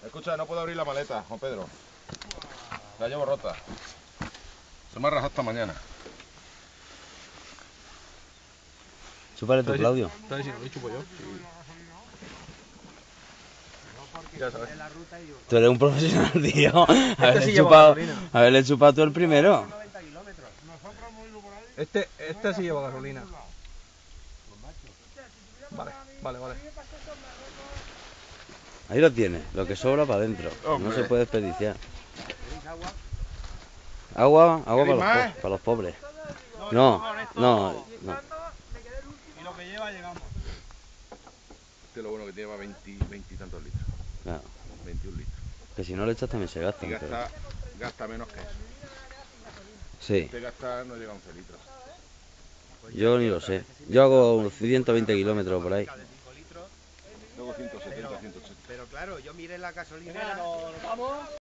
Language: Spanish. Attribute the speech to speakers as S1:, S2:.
S1: Escucha, no puedo abrir la maleta, Juan Pedro. La llevo rota. Se me ha rajado esta mañana.
S2: Chúpale tú, Claudio.
S1: ¿Sabes si no lo chupo yo? Sí. Ya sabes.
S2: Tú eres un profesional, tío. Haberle chupado tú el primero.
S3: Este sí lleva gasolina. Vale.
S2: Ahí lo tienes, lo que sobra para adentro. No
S1: Hombre.
S2: se puede desperdiciar. Agua para los pobres. No.
S3: Y lo que lleva llegamos.
S1: Este es lo bueno que tiene, va 20 y tantos litros.
S2: Claro.
S1: 21 litros.
S2: Que si no le echas también se gastan.
S1: Y gasta menos que eso.
S2: Sí.
S1: Este gasta, no llega a 11 litros.
S2: Yo ni lo sé. Yo hago unos 120 kilómetros por ahí.
S1: Luego 170, 180.
S4: Pero claro, yo miré la gasolinera.